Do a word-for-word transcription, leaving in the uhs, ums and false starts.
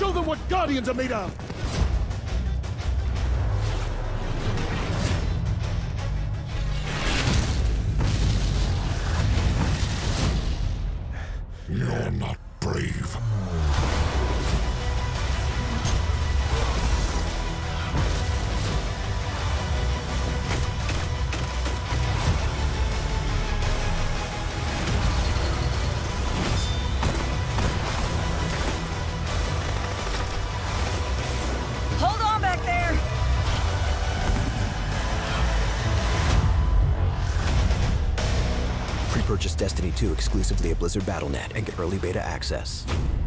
Show them what Guardians are made of! You're not brave. Hold on back there! Pre-purchase Destiny two exclusively at Blizzard Battle dot net and get early beta access.